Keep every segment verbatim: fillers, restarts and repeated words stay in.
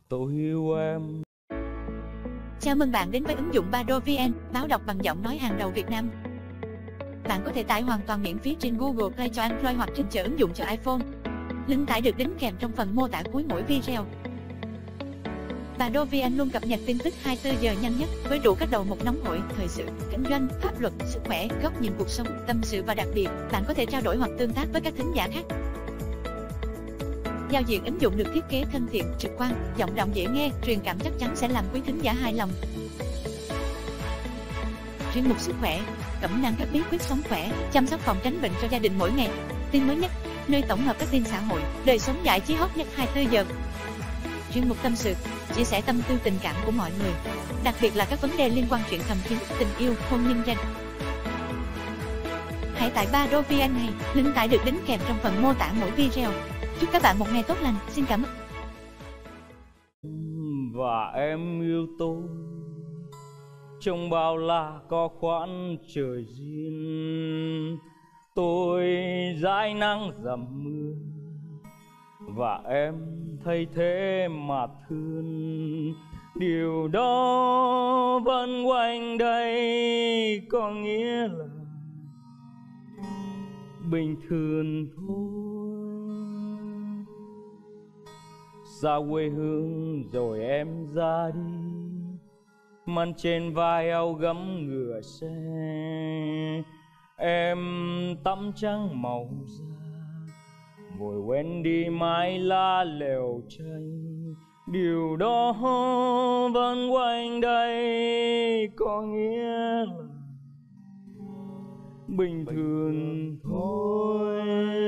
tôi yêu em. Chào mừng bạn đến với ứng dụng Bado vê en, báo đọc bằng giọng nói hàng đầu Việt Nam. Bạn có thể tải hoàn toàn miễn phí trên Google Play cho Android hoặc trên chợ ứng dụng cho iPhone. Link tải được đính kèm trong phần mô tả cuối mỗi video. Bado vê en luôn cập nhật tin tức hai mươi tư giờ nhanh nhất với đủ các đầu mục nóng hổi, thời sự, kinh doanh, pháp luật, sức khỏe, góc nhìn cuộc sống, tâm sự và đặc biệt, bạn có thể trao đổi hoặc tương tác với các thính giả khác. Giao diện ứng dụng được thiết kế thân thiện, trực quan, giọng đọc dễ nghe, truyền cảm chắc chắn sẽ làm quý thính giả hài lòng. Chuyên mục sức khỏe, cẩm nang các bí quyết sống khỏe, chăm sóc phòng tránh bệnh cho gia đình mỗi ngày. Tin mới nhất, nơi tổng hợp các tin xã hội, đời sống giải trí hot nhất hai mươi tư giờ. Chuyên mục tâm sự, chia sẻ tâm tư tình cảm của mọi người, đặc biệt là các vấn đề liên quan chuyện thầm kín, tình yêu, hôn nhân gia đình. Hãy tải Bado vê en này, link tải được đính kèm trong phần mô tả mỗi video. Chúc các bạn một ngày tốt lành. Xin cảm ơn. Và em yêu tôi trong bao la có khoản trời riêng. Tôi dãi nắng dầm mưa và em thay thế mà thương. Điều đó vẫn quanh đây có nghĩa là bình thường thôi. Xa quê hương rồi em ra đi, mang trên vai áo gấm ngựa xe. Em tắm trắng màu da, vội quên đi mái lá lều tranh. Điều đó vẫn quanh đây có nghĩa là bình thường thôi.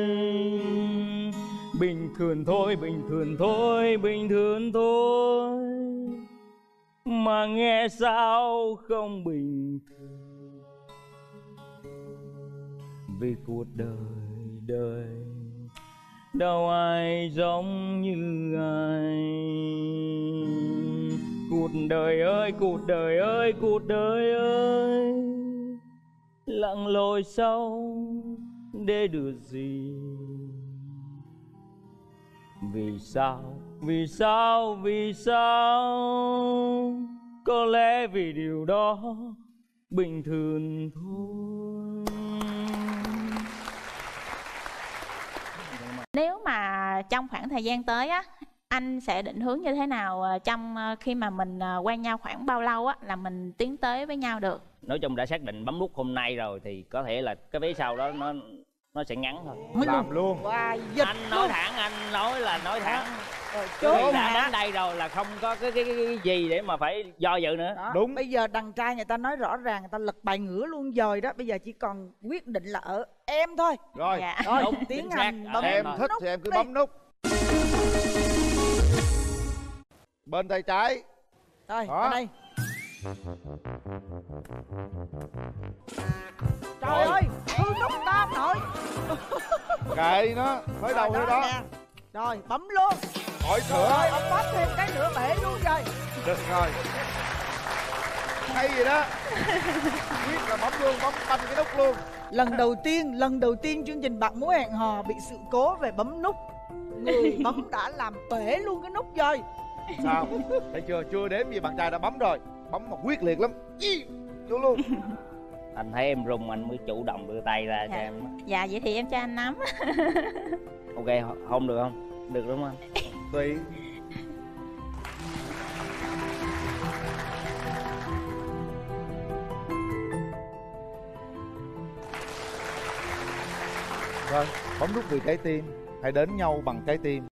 Bình thường thôi, bình thường thôi, bình thường thôi. Mà nghe sao không bình thường. Vì cuộc đời đời đâu ai giống như ai. Cuộc đời ơi, cuộc đời ơi, cuộc đời ơi, lặn lội sâu để được gì. Vì sao, vì sao, vì sao? Có lẽ vì điều đó bình thường thôi. Nếu mà trong khoảng thời gian tới á, anh sẽ định hướng như thế nào trong khi mà mình quen nhau khoảng bao lâu á là mình tiến tới với nhau được? Nói chung đã xác định bấm nút hôm nay rồi thì có thể là cái vé sau đó nó nó sẽ ngắn thôi. Làm luôn. Wow, anh nói thẳng, anh nói là nói thẳng. Rồi, đã đến đây rồi là không có cái, cái, cái, cái gì để mà phải do dự nữa. Đó. Đúng. Bây giờ đàn trai người ta nói rõ ràng, người ta lật bài ngửa luôn rồi đó. Bây giờ chỉ còn quyết định là ở em thôi. Rồi, dạ. rồi Đúng, tiến hành bấm em nút thích thì em cứ đi. bấm nút. Bên tay trái. Rồi, Đó. ở đây. Trời ơi, hư nút ta nội. Kệ nó, mới đầu thôi đó. Nè. Rồi, bấm luôn. Hỏi Trời sữa. ơi, ông bấm thêm cái nữa bể luôn rồi. Được rồi. Hay gì đó. Biết là bấm luôn, bấm banh cái nút luôn. Lần đầu tiên, lần đầu tiên chương trình Bạn Muốn Hẹn Hò bị sự cố về bấm nút. Người bấm đã làm bể luôn cái nút rồi. Sao? Thấy chưa? Chưa đếm gì bạn trai đã bấm rồi. Bấm mà quyết liệt lắm. Ý, vô luôn. Anh thấy em rung anh mới chủ động đưa tay ra Dạ. cho em. Dạ vậy thì em cho anh nắm. Ok, hôn được không? Được đúng không? Tùy. Rồi, bấm nút vì trái tim. Hãy đến nhau bằng trái tim.